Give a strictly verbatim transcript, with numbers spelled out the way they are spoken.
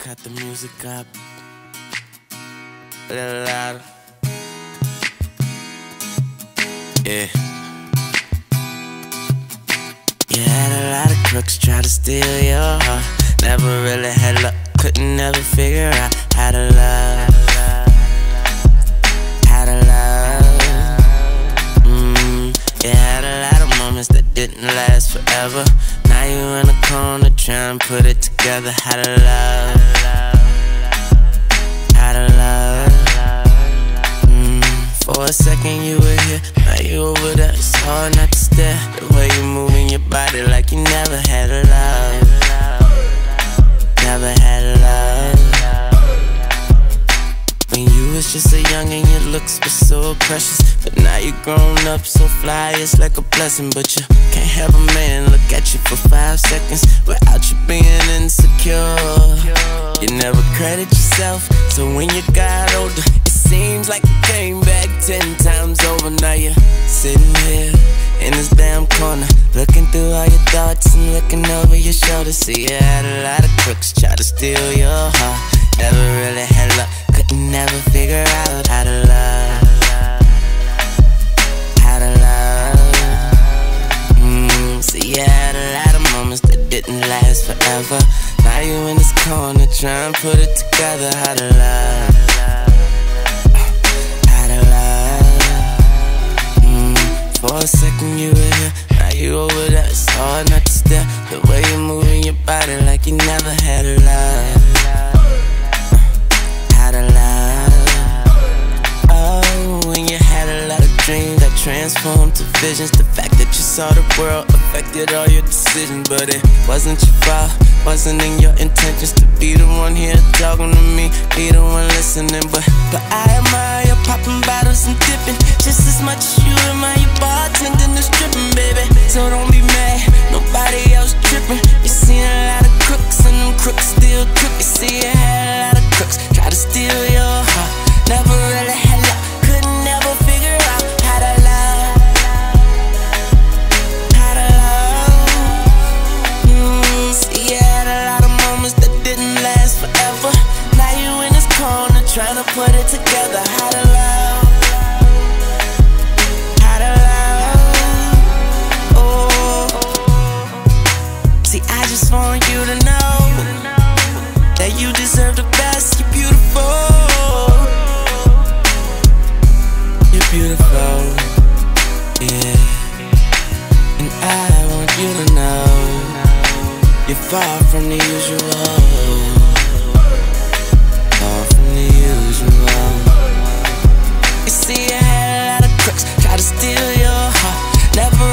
cut the music up a little louder. Yeah. You had a lot of crooks try to steal your heart. Never really had luck, couldn't never figure out how to love. How to love. Mm, you had a lot of moments that didn't last forever. Now you in the corner trying to put it together. How to love. How to love. Mm, for a second you were here, now you over there. It's hard not to stare. The way you moving your body like you never had a love. Never had a love. When you was just a youngin', your looks were so precious. But now you grown up so fly, it's like a blessing. But you can't have a man look at you for five seconds without you being insecure. You never credit yourself, so when you got older, it seems like you came back ten times over. Now you're sitting here in this damn corner, looking through all your thoughts and looking over your shoulder. See, you had a lot of crooks try to steal your heart. Never really had luck, couldn't never figure out how to love. How to love. Mm, see, you had a lot of moments that didn't last forever. Now you in this corner trying to put it together. How to love. How to love. Mm, for a second you were here, now you over there. It's hard not to stare. The way you're moving your body like you never had a love. How to love. Oh, when you had a lot of dreams that transformed to visions. The fact that you saw the world affected all your decisions. But it wasn't your fault, wasn't in your intentions to be the one here talking to me, be the one listening. But, but I admire you popping bottles and dipping just as much as you admire your bartending and stripping, baby. So don't be mad, nobody else tripping. You seen a lot of crooks and them crooks still crook. You see you had a lot of crooks try to steal your heart. Never really had luck, couldn't never figure out how to love. How to love. Mm, see you had a lot of moments that didn't last forever. Now you in this corner trying to put it together. How to love. How to love. Oh. See, I just want you to know that you deserve the best. You're beautiful. You're beautiful. Yeah. And I want you to know you're far from the usual. Far from the usual. You see, I had a lot of crooks try to steal your heart. Never